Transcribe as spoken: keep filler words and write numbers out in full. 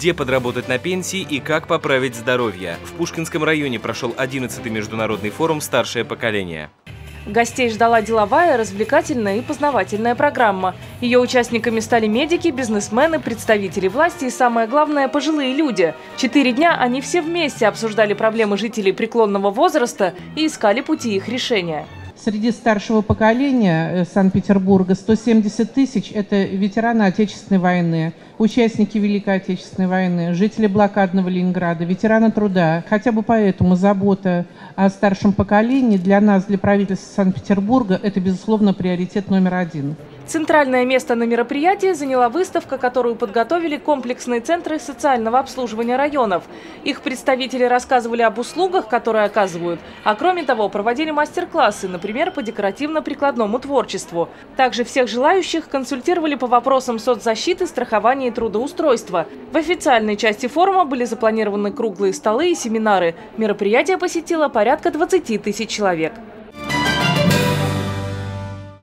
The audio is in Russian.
где подработать на пенсии и как поправить здоровье. В Пушкинском районе прошел одиннадцатый международный форум «Старшее поколение». Гостей ждала деловая, развлекательная и познавательная программа. Ее участниками стали медики, бизнесмены, представители власти и, самое главное, пожилые люди. Четыре дня они все вместе обсуждали проблемы жителей преклонного возраста и искали пути их решения. Среди старшего поколения Санкт-Петербурга сто семьдесят тысяч – это ветераны Отечественной войны, участники Великой Отечественной войны, жители блокадного Ленинграда, ветераны труда. Хотя бы поэтому забота о старшем поколении для нас, для правительства Санкт-Петербурга, это, безусловно, приоритет номер один. Центральное место на мероприятии заняла выставка, которую подготовили комплексные центры социального обслуживания районов. Их представители рассказывали об услугах, которые оказывают, а кроме того проводили мастер-классы, например, по декоративно-прикладному творчеству. Также всех желающих консультировали по вопросам соцзащиты, страхования и трудоустройства. В официальной части форума были запланированы круглые столы и семинары. Мероприятие посетило порядка двадцати тысяч человек.